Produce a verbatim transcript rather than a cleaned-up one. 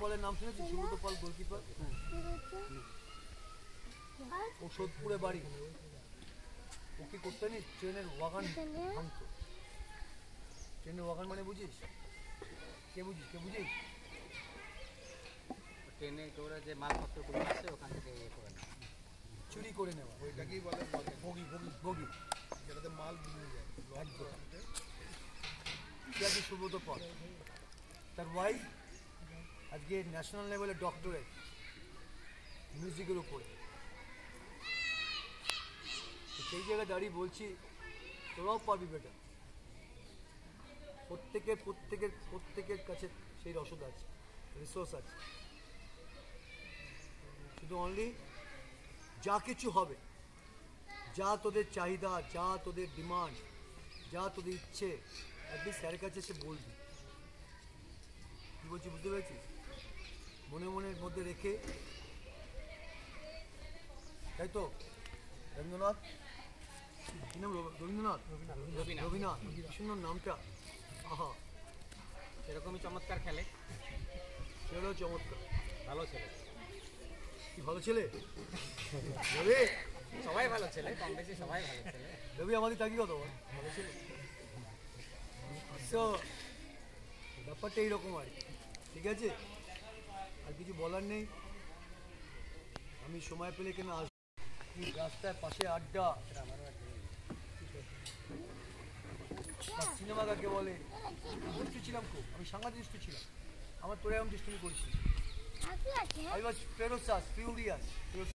পালের নাম শুনেছিস? সুব্রত পাল গোলকিপার, ও সোদপুরে বাড়ি। ও কি করতে জানিস? ট্রেনের ওয়াগান ভাঙতো। ট্রেনের ওয়াগান মানে বুঝিস? কে বুঝিস? কে বুঝিস? ট্রেনে করে যে মালপত্রগুলো আছে ওখান থেকে ইয়ে করে নেওয়া, চুরি করে নেওয়া, ওইটাকেই বলে বগি বগি বগি, যেটাতে মাল নিয়ে যায়। একদম সুব্রত পাল। তার ওয়াইফ আজকে ন্যাশনাল লেভেলে ডক্টরেট মিউজিকের উপরে। সেই জায়গায় দাঁড়িয়ে বলছি তোরাও পাবি বেটা, প্রত্যেকের প্রত্যেকের প্রত্যেকের কাছে সেই রসদ আছে, রিসোর্স আছে। শুধু অনলি যা কিছু হবে, যা তোদের চাহিদা, যা তোদের ডিমান্ড, যা তোদের ইচ্ছে, একদিন স্যারের কাছে এসে বলবি। কী বলছি বুঝতে পেরেছিস? মনে মনের মধ্যে রেখে, তাই তো? রবীন্দ্রনাথ, কি নাম? রবীন্দ্রনাথ, রবীন্দ্রনাথ, কি সুন্দর নামটা। আহা, সেরকমই চমৎকার খেলে, ছেলেও চমৎকার, ভালো ছেলে। কি ভালো ছেলে রবি, সবাই ভালো ছেলে, কম বেশি সবাই ভালো ছেলে। রবি আমাদের তাকি কত ভালো ছেলে। তো ব্যাপারটা এইরকম আর কি, ঠিক আছে? আর কিছু বলার নেই। আমি সময় পেলে কেন আসবো, রাস্তায় পাশে আড্ডা, সিনেমা কাকে বলে, দুষ্টু ছিলাম খুব, আমি সাংঘাতিক দুষ্টু ছিলাম। আমার তোরে এরকম দুষ্টুমি করিস। I was ferocious, furious, ferocious.